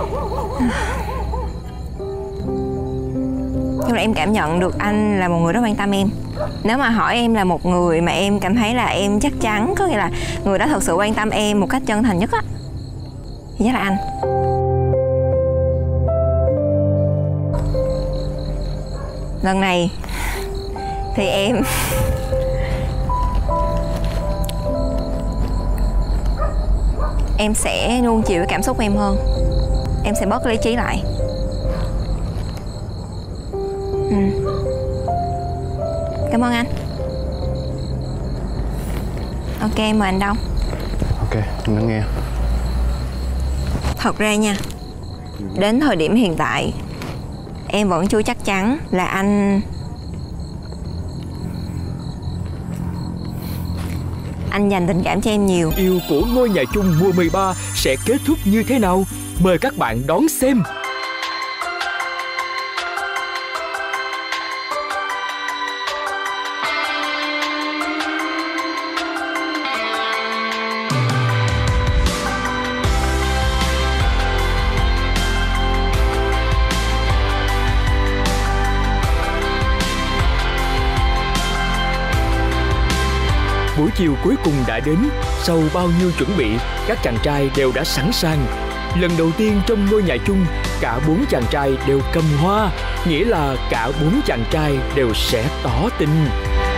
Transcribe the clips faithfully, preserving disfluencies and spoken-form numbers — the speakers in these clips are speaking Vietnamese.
Nhưng mà em cảm nhận được anh là một người rất quan tâm em. Nếu mà hỏi em là một người mà em cảm thấy là em chắc chắn, có nghĩa là người đó thật sự quan tâm em một cách chân thành nhất á, thì chắc là anh. Lần này thì em Em sẽ nuông chiều cái cảm xúc của em hơn. Em sẽ bớt lý trí lại. ừ. Cảm ơn anh. Ok, mời anh Đông. Ok, em đã nghe. Thật ra nha, đến thời điểm hiện tại em vẫn chưa chắc chắn là anh Anh dành tình cảm cho em nhiều. Yêu của ngôi nhà chung mùa mười ba sẽ kết thúc như thế nào? Mời các bạn đón xem. Buổi chiều cuối cùng đã đến. Sau bao nhiêu chuẩn bị, các chàng trai đều đã sẵn sàng. Lần đầu tiên trong ngôi nhà chung, cả bốn chàng trai đều cầm hoa, nghĩa là cả bốn chàng trai đều sẽ tỏ tình.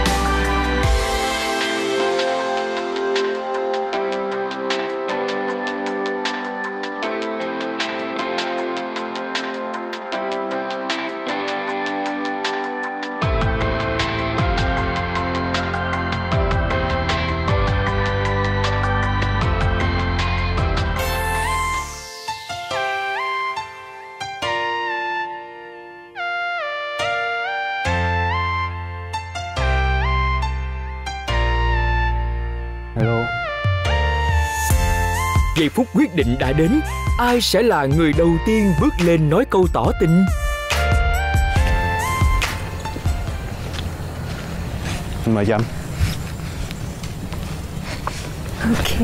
Hello. Giây phút quyết định đã đến. Ai sẽ là người đầu tiên bước lên nói câu tỏ tình? Mời Trâm. Ok.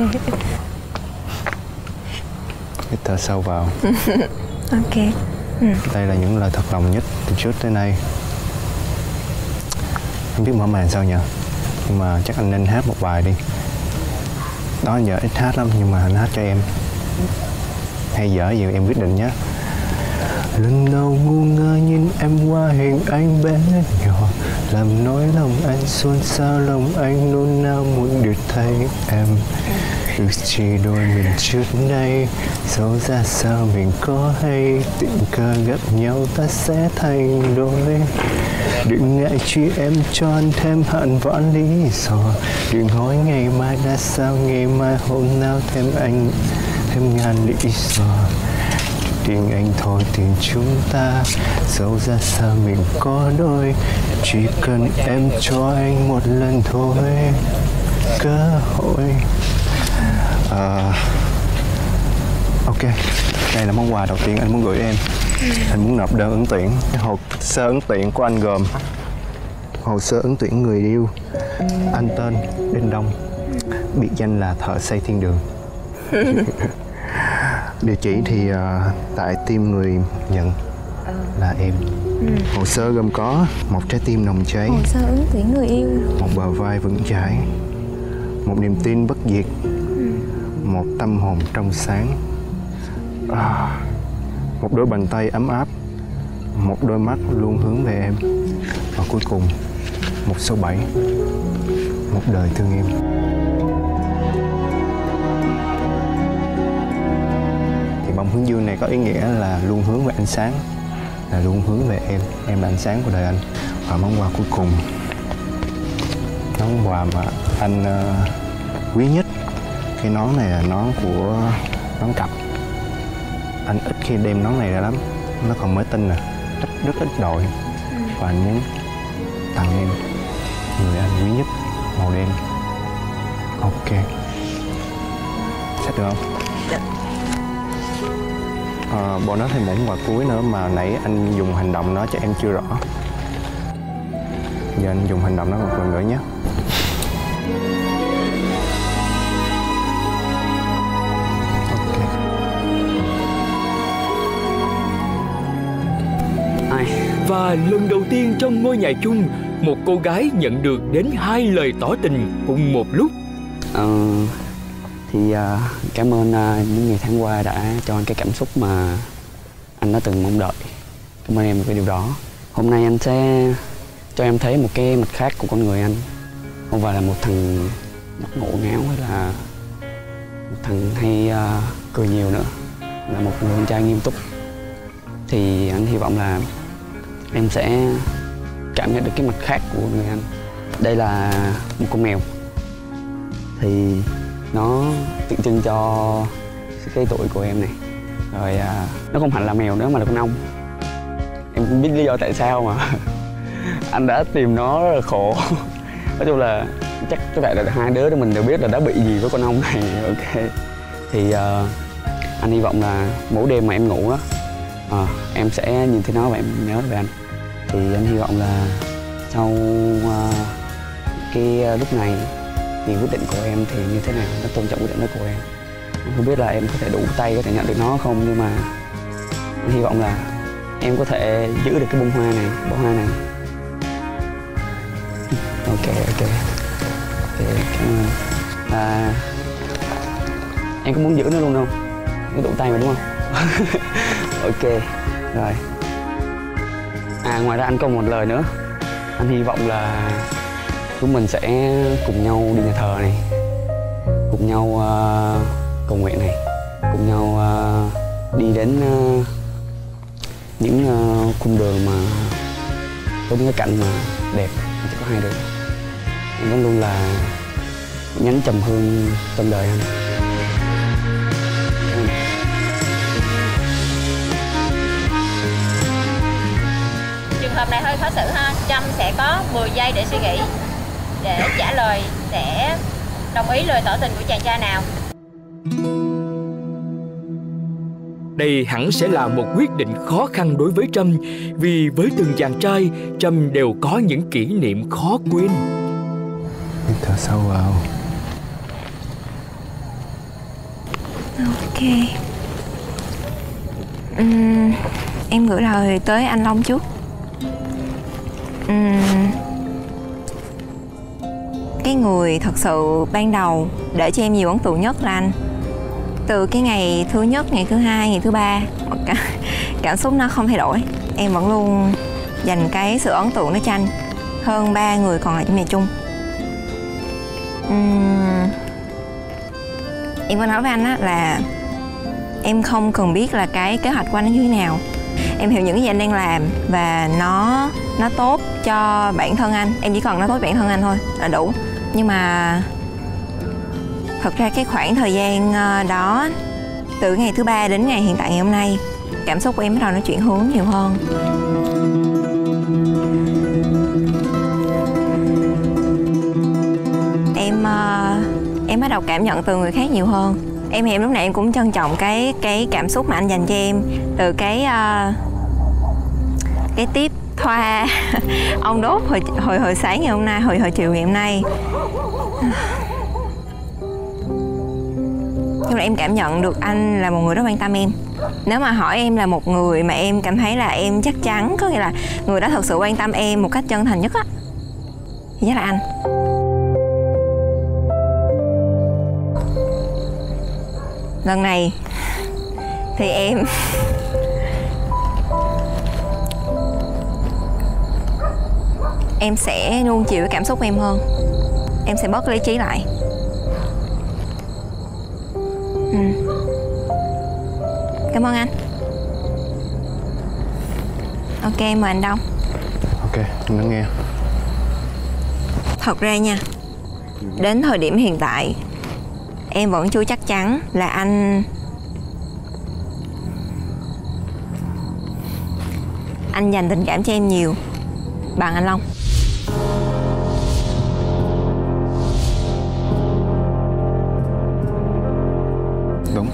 Hít thở sâu vào. Ok. ừ. Đây là những lời thật lòng nhất từ trước tới nay. Không biết mở màn sao nhờ, nhưng mà chắc anh nên hát một bài đi. Đó giờ ít hát lắm, nhưng mà anh hát cho em. Hay dở gì em quyết định nhé. Lần đầu ngu ngơ nhìn em qua hình anh bé nhỏ, làm nỗi lòng anh xôn xao, lòng anh nôn nao muốn được thấy em. Ước chỉ đôi mình trước đây, dẫu ra sao mình có hay, tình cờ gặp nhau ta sẽ thành đôi. Đừng ngại truy em tròn thêm hạn vãn lý do, đừng hỏi ngày mai đã sao, ngày mai hôm nào thêm anh thêm ngàn lý do. Tình anh thôi tình chúng ta, dẫu ra sao mình có đôi, chỉ cần em cho anh một lần thôi cơ hội. À, ok, đây là món quà đầu tiên anh muốn gửi em. Anh muốn nộp đơn ứng tuyển. Hồ sơ ứng tuyển của anh gồm hồ sơ ứng tuyển người yêu, anh tên Đinh Đông, biệt danh là thợ xây thiên đường. Địa chỉ thì uh, tại team người nhận là em. Hồ sơ gồm có một trái tim nồng cháy, Hồ sơ ứng tuyển người yêu, một bờ vai vững chãi, một niềm tin bất diệt, một tâm hồn trong sáng, à, một đôi bàn tay ấm áp, một đôi mắt luôn hướng về em, và cuối cùng một số bảy, một đời thương em. Thì bông hướng dương này có ý nghĩa là luôn hướng về ánh sáng, là luôn hướng về em, em là ánh sáng của đời anh. Và món quà cuối cùng, món quà mà anh uh, quý nhất. Cái nón này là nón của nón cặp. Anh ít khi đem nón này ra lắm, nó còn mới tinh nè, rất, rất ít đội. Và anh muốn tặng em, người anh quý nhất, màu đen. Ok, xách được không? Được. À, bonus thêm một quà cuối nữa mà nãy anh dùng hành động nó cho em chưa rõ. Giờ anh dùng hành động nó một lần nữa nhé. Và lần đầu tiên trong ngôi nhà chung, một cô gái nhận được đến hai lời tỏ tình cùng một lúc. Ờ, thì uh, cảm ơn uh, những ngày tháng qua đã cho anh cái cảm xúc mà anh đã từng mong đợi. Cảm ơn em về điều đó. Hôm nay anh sẽ cho em thấy một cái mặt khác của con người anh. Không phải là một thằng ngộ ngáo hay là một thằng hay uh, cười nhiều nữa, là một người con trai nghiêm túc. Thì anh hy vọng là em sẽ cảm nhận được cái mặt khác của người anh. Đây là một con mèo. Thì nó tượng trưng cho cái tuổi của em này. Rồi à, nó không hẳn là mèo nữa mà là con ong. Em cũng biết lý do tại sao mà anh đã tìm nó rất là khổ. Nói chung là chắc có thể là hai đứa mình đều biết là đã bị gì với con ong này. Ok. Thì uh, anh hy vọng là mỗi đêm mà em ngủ đó, uh, em sẽ nhìn thấy nó và em nhớ về anh. Thì anh hy vọng là sau uh, cái lúc này thì quyết định của em thì như thế nào, nó tôn trọng quyết định đó của em. Em không biết là em có thể đủ tay có thể nhận được nó không, nhưng mà anh hy vọng là em có thể giữ được cái bông hoa này, bó hoa này. Ok, ok, ok, cảm ơn. À, em có muốn giữ nó luôn không? Nó đủ tay mà đúng không? Ok, rồi. À, ngoài ra anh có một lời nữa. Anh hy vọng là chúng mình sẽ cùng nhau đi nhà thờ này, cùng nhau uh, cầu nguyện này, cùng nhau uh, đi đến uh, những uh, cung đường mà có những cái cảnh mà đẹp chỉ có hai đứa. Em vẫn luôn là nhánh trầm hương trong đời anh. Trường hợp này hơi khó xử ha. Trâm sẽ có mười giây để suy nghĩ, để trả lời sẽ đồng ý lời tỏ tình của chàng trai nào. Đây hẳn sẽ là một quyết định khó khăn đối với Trâm, vì với từng chàng trai, Trâm đều có những kỷ niệm khó quên. Hít thở sâu vào. Ok. uhm, Em gửi lời tới anh Long trước. uhm, Cái người thật sự ban đầu để cho em nhiều ấn tượng nhất là anh. Từ cái ngày thứ nhất, ngày thứ hai, ngày thứ ba, cảm xúc nó không thay đổi. Em vẫn luôn dành cái sự ấn tượng đó cho anh hơn ba người còn lại trong nhà chung. uhm, Em có nói với anh á là em không cần biết là cái kế hoạch của anh nó như thế nào. Em hiểu những cái gì anh đang làm và nó nó tốt cho bản thân anh. Em chỉ cần nó tốt bản thân anh thôi là đủ. Nhưng mà thật ra cái khoảng thời gian đó, từ ngày thứ ba đến ngày hiện tại ngày hôm nay, cảm xúc của em bắt đầu nó chuyển hướng nhiều hơn. Em em bắt đầu cảm nhận từ người khác nhiều hơn. Em thì em lúc này em cũng trân trọng cái cái cảm xúc mà anh dành cho em. Từ cái uh, cái tiếp thoa ông đốt hồi hồi hồi sáng ngày hôm nay, hồi hồi chiều ngày hôm nay. Nhưng mà em cảm nhận được anh là một người rất quan tâm em. Nếu mà hỏi em là một người mà em cảm thấy là em chắc chắn, có nghĩa là người đó thật sự quan tâm em một cách chân thành nhất á, thì chắc là anh. Lần này thì em em sẽ nuông chiều cái cảm xúc của em hơn. Em sẽ bớt lý trí lại. ừ. Cảm ơn anh. Ok, mời anh Đông. Ok, em lắng nghe. Thật ra nha, đến thời điểm hiện tại em vẫn chưa chắc chắn là anh Anh dành tình cảm cho em nhiều bằng anh Long. Đúng.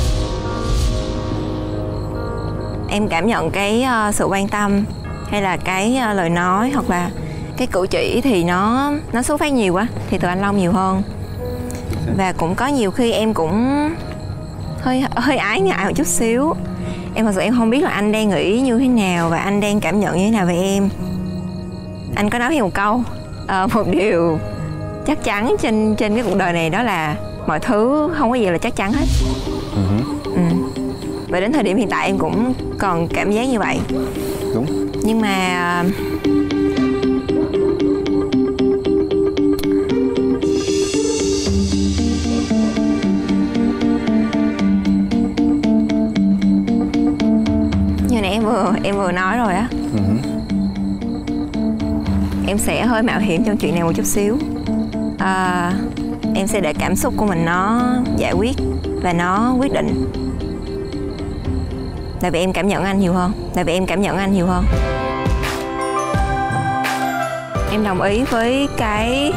Em cảm nhận cái uh, sự quan tâm hay là cái uh, lời nói hoặc là cái cử chỉ thì nó nó xuất phát nhiều quá thì từ anh Long nhiều hơn. Và cũng có nhiều khi em cũng hơi hơi ái ngại một chút xíu. Em thật sự em không biết là anh đang nghĩ như thế nào và anh đang cảm nhận như thế nào về em. Anh có nói với một câu, à, một điều chắc chắn trên trên cái cuộc đời này, đó là mọi thứ không có gì là chắc chắn hết. Uh-huh. Ừ. Và đến thời điểm hiện tại em cũng còn cảm giác như vậy. Đúng. Nhưng mà như nãy em vừa em vừa nói rồi á. Uh-huh. Em sẽ hơi mạo hiểm trong chuyện này một chút xíu. À, em sẽ để cảm xúc của mình nó giải quyết và nó quyết định. Tại vì em cảm nhận anh nhiều hơn. Tại vì em cảm nhận anh nhiều hơn. Em đồng ý với cái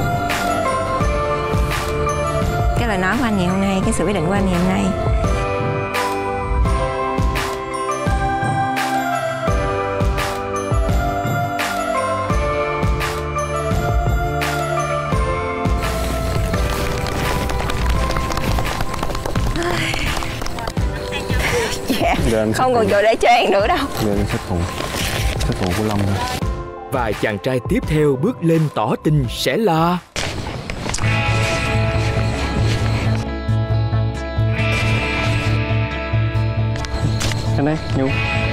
cái lời nói của anh ngày hôm nay, cái sự quyết định của anh ngày hôm nay. Dạ, không còn chỗ để cho em nữa đâu. Giờ anh sẽ phụ Sẽ phụ của Long thôi. Và chàng trai tiếp theo bước lên tỏ tình sẽ là Anh đấy, Nhu.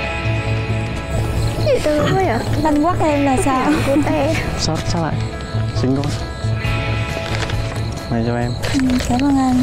Gì tư quá vậy? Anh quắt em là sao? Của te. Sao, sao lại? Xinh quá. Này cho em. Ừ, cảm ơn anh.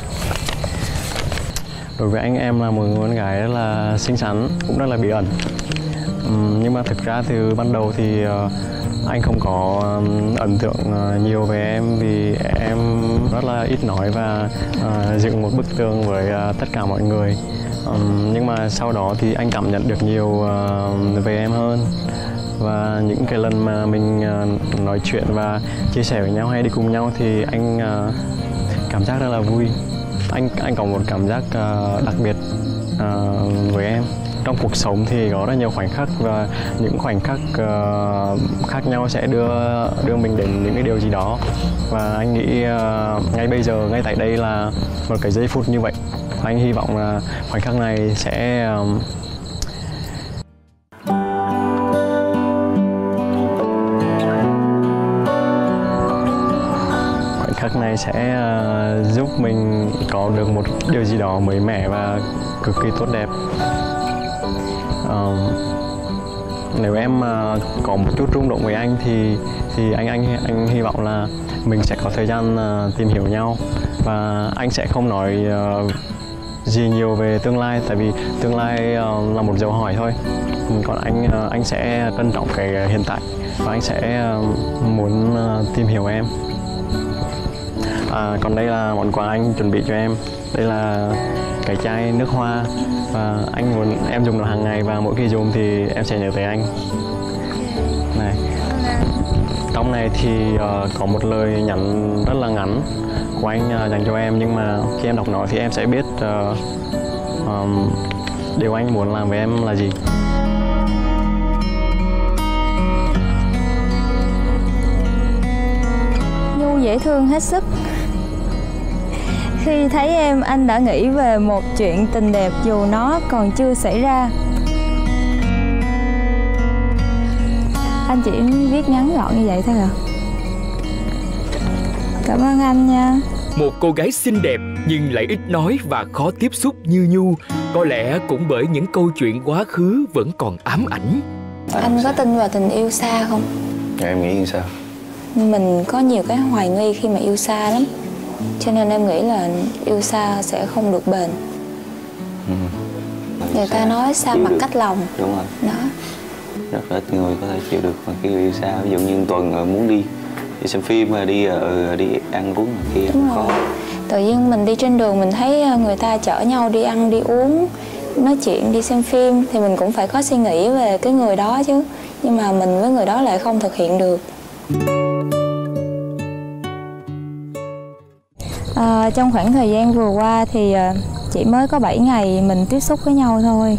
Đối với anh, em là một người con gái rất là xinh xắn, cũng rất là bí ẩn. uhm, Nhưng mà thực ra từ ban đầu thì uh, anh không có um, ấn tượng uh, nhiều về em, vì em rất là ít nói và uh, dựng một bức tường với uh, tất cả mọi người. um, Nhưng mà sau đó thì anh cảm nhận được nhiều uh, về em hơn. Và những cái lần mà mình uh, nói chuyện và chia sẻ với nhau hay đi cùng nhau thì anh uh, cảm giác rất là vui. Anh anh có một cảm giác uh, đặc biệt uh, với em. Trong cuộc sống thì có rất nhiều khoảnh khắc, và những khoảnh khắc uh, khác nhau sẽ đưa đưa mình đến những cái điều gì đó. Và anh nghĩ uh, ngay bây giờ, ngay tại đây là một cái giây phút như vậy. Và anh hy vọng là khoảnh khắc này sẽ uh, khắc này sẽ uh, giúp mình có được một điều gì đó mới mẻ và cực kỳ tốt đẹp. Uh, nếu em uh, có một chút rung động với anh thì thì anh anh anh hy vọng là mình sẽ có thời gian uh, tìm hiểu nhau, và anh sẽ không nói uh, gì nhiều về tương lai, tại vì tương lai uh, là một dấu hỏi thôi. Còn anh uh, anh sẽ trân trọng cái hiện tại, và anh sẽ uh, muốn uh, tìm hiểu em. À, còn đây là món quà anh chuẩn bị cho em. Đây là cái chai nước hoa, và anh muốn em dùng nó hàng ngày, và mỗi khi dùng thì em sẽ nhớ tới anh. Này, trong này thì uh, có một lời nhắn rất là ngắn của anh uh, dành cho em, nhưng mà khi em đọc nó thì em sẽ biết uh, um, điều anh muốn làm với em là gì. Nhu dễ thương hết sức. Khi thấy em, anh đã nghĩ về một chuyện tình đẹp dù nó còn chưa xảy ra. Anh chỉ viết ngắn gọn như vậy thôi à? Cảm ơn anh nha. Một cô gái xinh đẹp nhưng lại ít nói và khó tiếp xúc như Nhu, có lẽ cũng bởi những câu chuyện quá khứ vẫn còn ám ảnh. Anh có tin vào tình yêu xa không? Em nghĩ như sao? Mình có nhiều cái hoài nghi khi mà yêu xa lắm, cho nên em nghĩ là yêu xa sẽ không được bền. Ừ. Người ta nói xa mặt cách lòng. Đúng rồi. Đó. Rất ít người có thể chịu được mà khi yêu xa. Ví dụ như tuần muốn đi đi xem phim, mà đi uh, đi ăn uống kia không có. Tự nhiên mình đi trên đường mình thấy người ta chở nhau đi ăn đi uống, nói chuyện, đi xem phim, thì mình cũng phải có suy nghĩ về cái người đó chứ. Nhưng mà mình với người đó lại không thực hiện được. À, trong khoảng thời gian vừa qua thì chỉ mới có bảy ngày mình tiếp xúc với nhau thôi.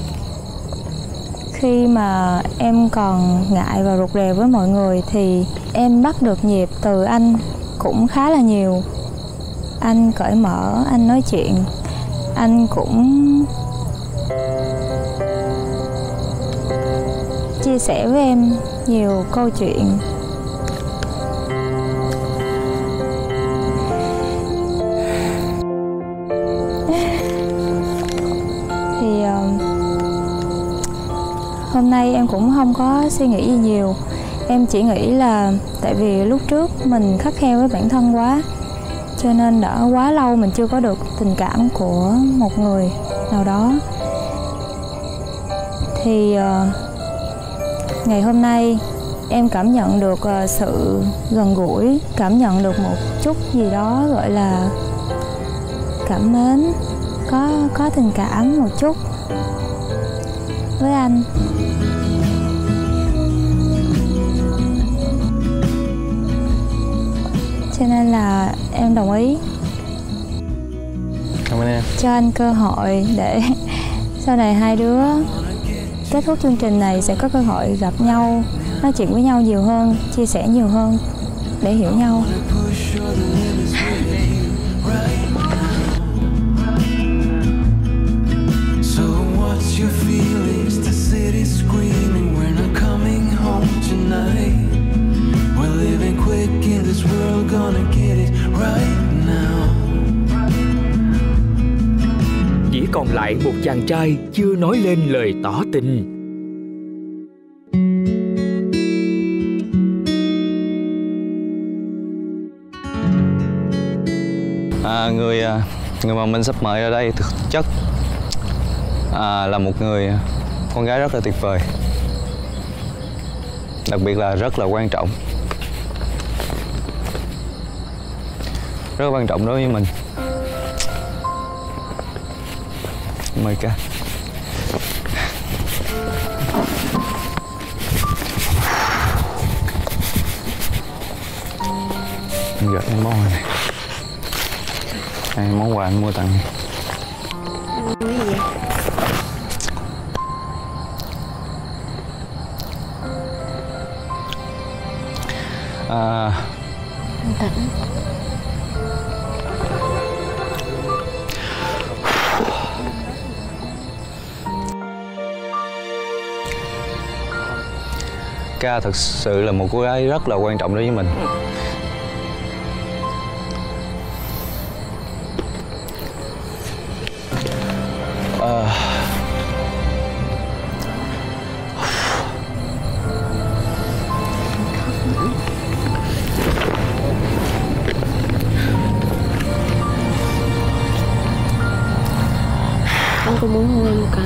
Khi mà em còn ngại và rụt rè với mọi người thì em bắt được nhịp từ anh cũng khá là nhiều. Anh cởi mở, anh nói chuyện, anh cũng chia sẻ với em nhiều câu chuyện. Thì uh, hôm nay em cũng không có suy nghĩ gì nhiều. Em chỉ nghĩ là tại vì lúc trước mình khắt khe với bản thân quá, cho nên đã quá lâu mình chưa có được tình cảm của một người nào đó. Thì uh, ngày hôm nay em cảm nhận được uh, sự gần gũi, cảm nhận được một chút gì đó gọi là cảm mến, có có tình cảm một chút với anh. Cho nên là em đồng ý. Cảm ơn em. Cho anh cơ hội để sau này hai đứa kết thúc chương trình này sẽ có cơ hội gặp nhau, nói chuyện với nhau nhiều hơn, chia sẻ nhiều hơn để hiểu nhau. Chỉ còn lại một chàng trai chưa nói lên lời tỏ tình. À, người người mà mình sắp mời ở đây thực chất à, là một người con gái rất là tuyệt vời, đặc biệt là rất là quan trọng, rất là quan trọng đối với mình. Mời ca. Anh gửi em món quà này. Đây, món quà anh mua tặng. Cái gì vậy? À, Tặng. Ca thật sự là một cô gái rất là quan trọng đối với mình. À... Anh có muốn hôn em một cái?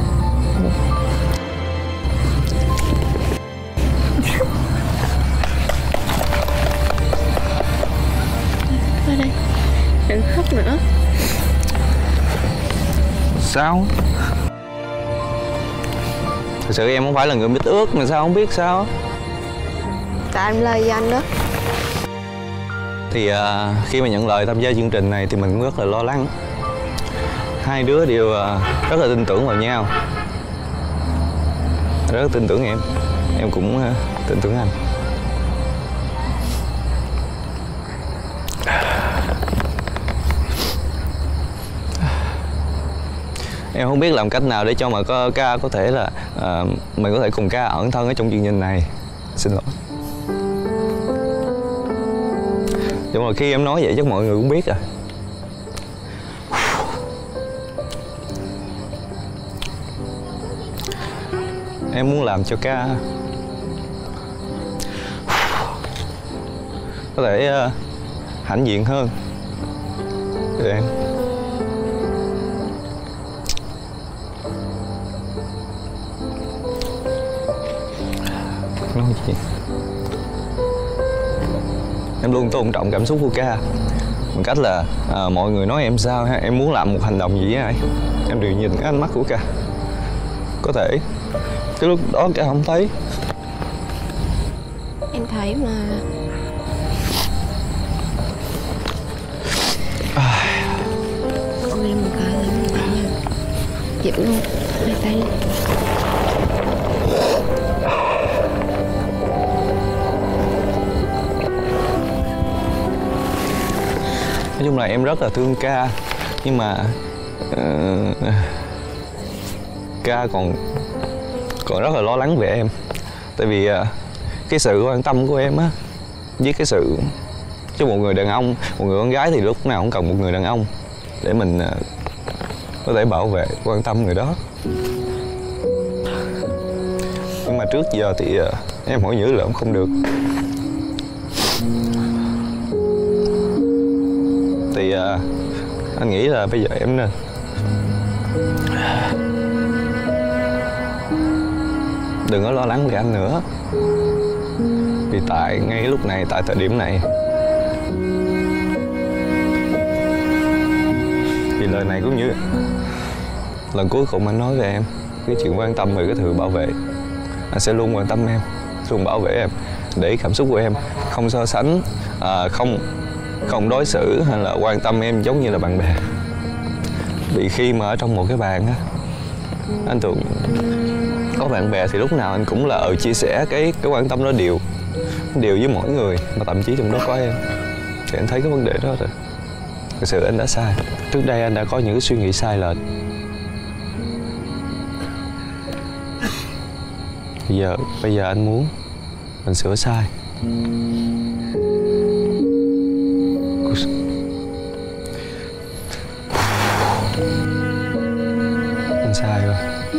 Qua đây, đừng khóc nữa. Sao? Thật sự em không phải là người biết ước mà sao không biết sao? Tại em lây với anh đó. Thì uh, khi mà nhận lời tham gia chương trình này thì mình cũng rất là lo lắng. Hai đứa đều uh, rất là tin tưởng vào nhau, rất tin tưởng em. Em cũng uh, tin tưởng anh. Em không biết làm cách nào để cho mà có ca có thể là uh, mình có thể cùng ca ẩn thân ở trong chương trình này. Xin lỗi. Nhưng mà khi em nói vậy chắc mọi người cũng biết rồi. Em muốn làm cho ca có thể uh, hãnh diện hơn. Được em. Nói gì? Em luôn tôn trọng cảm xúc của ca bằng cách là à, mọi người nói em sao ha, em muốn làm một hành động gì với ai em đều nhìn cái ánh mắt của ca. Có thể cái lúc đó ca không thấy, Em thấy mà. Hôn em một cái là một cái nha. Dịu luôn, hai tay lên. nói chung là em rất là thương ca, nhưng mà uh, ca còn còn rất là lo lắng về em. Tại vì cái sự quan tâm của em á, với cái sự cho một người đàn ông, một người con gái thì lúc nào cũng cần một người đàn ông để mình có thể bảo vệ, quan tâm người đó. Nhưng mà trước giờ thì em hỏi nhữ lợm không được. Thì anh nghĩ là bây giờ em nên đừng có lo lắng về anh nữa. Vì tại ngay lúc này, tại thời điểm này, vì lời này cũng như lần cuối cùng anh nói về em, cái chuyện quan tâm về cái thứ bảo vệ. Anh sẽ luôn quan tâm em, luôn bảo vệ em, để cảm xúc của em không so sánh, à, không không đối xử hay là quan tâm em giống như là bạn bè. Vì khi mà ở trong một cái bàn á, anh thường có bạn bè thì lúc nào anh cũng là ở chia sẻ cái cái quan tâm đó đều đều với mỗi người, mà thậm chí trong đó có em. Thì anh thấy cái vấn đề đó rồi. Thực sự anh đã sai. Trước đây anh đã có những cái suy nghĩ sai lệch. Bây giờ bây giờ anh muốn mình sửa sai. Anh sai rồi.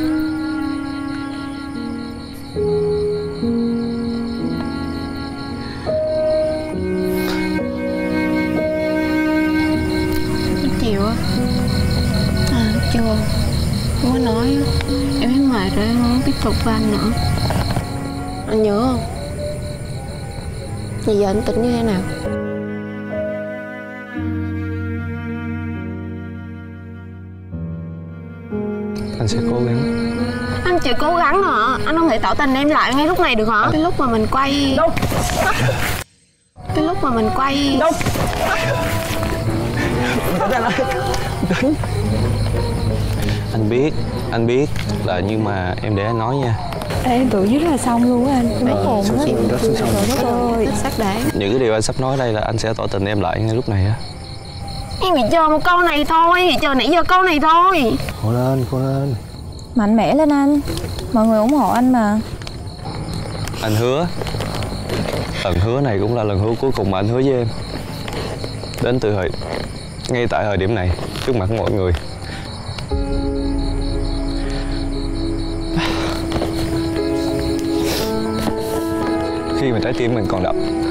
Chiều á. À, chưa. Không có nói. Em thấy mệt rồi, em không tiếp tục với anh nữa. Anh nhớ không? Bây giờ anh tính như thế nào? Anh sẽ cố gắng. Anh chỉ cố gắng hả? Anh không thể tỏ tình em lại ngay lúc này được hả? À. Cái lúc mà mình quay Đâu? Cái lúc mà mình quay Đâu? Anh biết, anh biết là nhưng mà em để anh nói nha. Ê, em tưởng dứt là xong luôn á anh. Nó hồn hết. Trời ơi, xác đáng. Những cái điều anh sắp nói đây là anh sẽ tỏ tình em lại ngay lúc này á. Em chỉ chờ một câu này thôi, chỉ chờ nãy giờ câu này thôi. Cố lên, cố lên. Mạnh mẽ lên anh. Mọi người ủng hộ anh mà. Anh hứa, lần hứa này cũng là lần hứa cuối cùng mà anh hứa với em. Đến từ thời, ngay tại thời điểm này, trước mặt mọi người. Khi mà trái tim mình còn đập,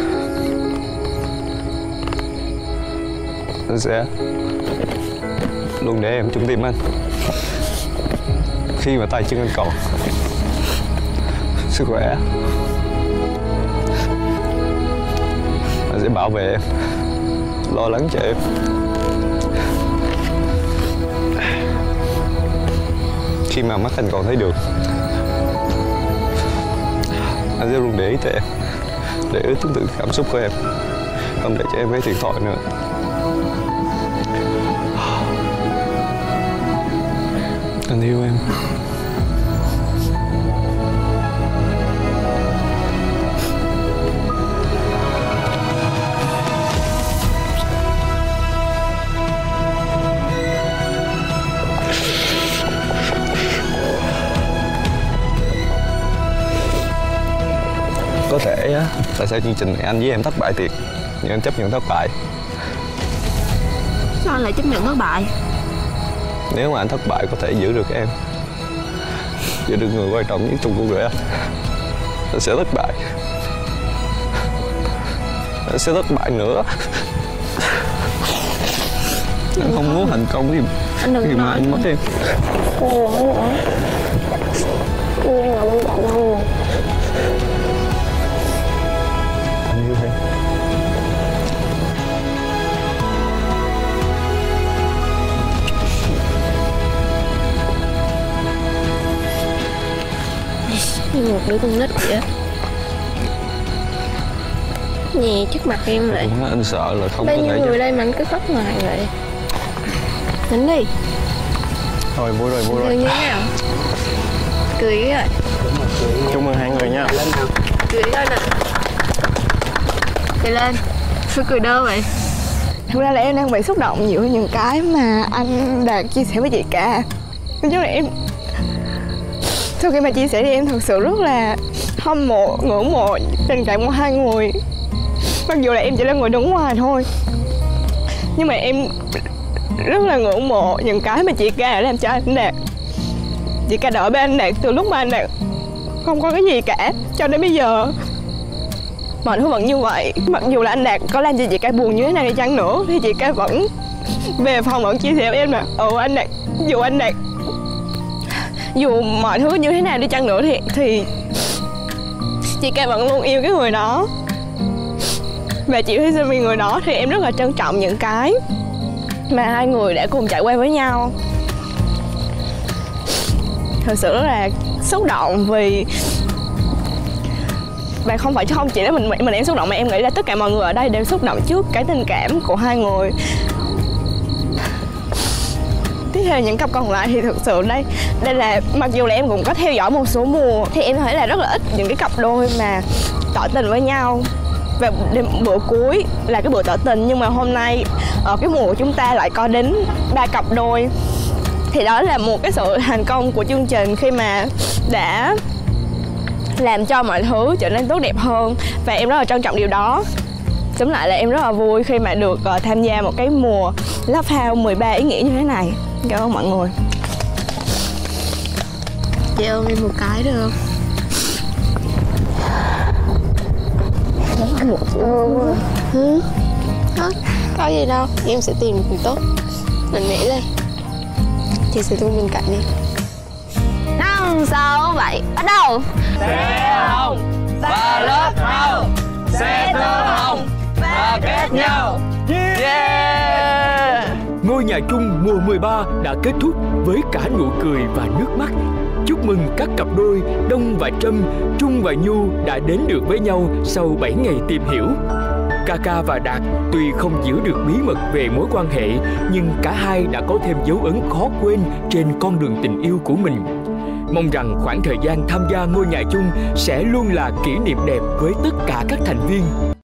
anh sẽ luôn để em trong tim anh. Khi mà tay chân anh còn sức khỏe, anh sẽ bảo vệ em, lo lắng cho em. Khi mà mắt anh còn thấy được, anh sẽ luôn để ý tới em, để ý tương tự cảm xúc của em, không để cho em gây thiệt thòi nữa. Anh yêu em. Có thể á, tại sao chương trình này anh với em thất bại thiệt, nhưng anh chấp nhận thất bại. Sao anh lại chấp nhận thất bại? Nếu mà anh thất bại có thể giữ được em, giữ được người quan trọng nhất trong cuộc đời anh, anh sẽ thất bại. Anh sẽ thất bại nữa. Anh không muốn thành công thì anh đừng khi mà anh mất em. Em ở bên cạnh anh rồi. Anh yêu em. Như một đứa con nít vậy. Nhè trước mặt em lại. Đúng, anh sợ là không bao có nhiêu thể. người đây mà anh cứ khóc ngoài vậy. Đánh đi. Thôi vui rồi, vui Cười rồi. như thế nào? Cười rồi. Chúc mừng hai người nha. Cười lên nè. Cười lên. Sao cười đơ vậy? Thực ra là em đang bị xúc động giữa những cái mà anh Đạt chia sẻ với chị Ca. Nói chung là em Sau khi mà chia sẻ thì em thật sự rất là hâm mộ, ngưỡng mộ tình cảm của hai người. Mặc dù là em chỉ là người đứng ngoài thôi, nhưng mà em rất là ngưỡng mộ những cái mà chị Ca đã làm cho anh Đạt. Chị Ca đợi bên anh Đạt từ lúc mà anh Đạt không có cái gì cả cho đến bây giờ. Mọi thứ vẫn như vậy. Mặc dù là anh Đạt có làm cho chị Ca buồn như thế này đi chăng nữa thì chị Ca vẫn về phòng vẫn chia sẻ với em là ừ anh Đạt, dù anh Đạt dù mọi thứ như thế nào đi chăng nữa thì thì chị Ca vẫn luôn yêu cái người đó và chịu hy sinh vì người đó. Thì em rất là trân trọng những cái mà hai người đã cùng trải qua với nhau. Thật sự rất là xúc động vì và không phải chứ không chỉ là mình mình em xúc động mà em nghĩ là tất cả mọi người ở đây đều xúc động trước cái tình cảm của hai người. Tiếp theo những cặp còn lại thì thực sự đây đây là mặc dù là em cũng có theo dõi một số mùa thì em thấy là rất là ít những cái cặp đôi mà tỏ tình với nhau và bữa cuối là cái bữa tỏ tình, nhưng mà hôm nay ở cái mùa của chúng ta lại có đến ba cặp đôi. Thì đó là một cái sự thành công của chương trình khi mà đã làm cho mọi thứ trở nên tốt đẹp hơn và em rất là trân trọng điều đó. Tóm lại là em rất là vui khi mà được uh, tham gia một cái mùa Love House mười ba ý nghĩa như thế này. Cảm ơn mọi người. Chị ôm em một cái được không? Anh một ôm ừ. Đó, có gì đâu, em sẽ tìm được người tốt. Mạnh mẽ lên. Chị sẽ luôn bên cạnh em. Năm, sáu, bảy, bắt đầu. Xe hồng và Love House sẽ thơ hồng và kết nhau. Yeah! Ngôi nhà chung mùa mười ba đã kết thúc với cả nụ cười và nước mắt. Chúc mừng các cặp đôi Đông và Trâm, Trung và Nhu đã đến được với nhau sau bảy ngày tìm hiểu. Ca Ca và Đạt tuy không giữ được bí mật về mối quan hệ, nhưng cả hai đã có thêm dấu ấn khó quên trên con đường tình yêu của mình. Mong rằng khoảng thời gian tham gia ngôi nhà chung sẽ luôn là kỷ niệm đẹp với tất cả các thành viên.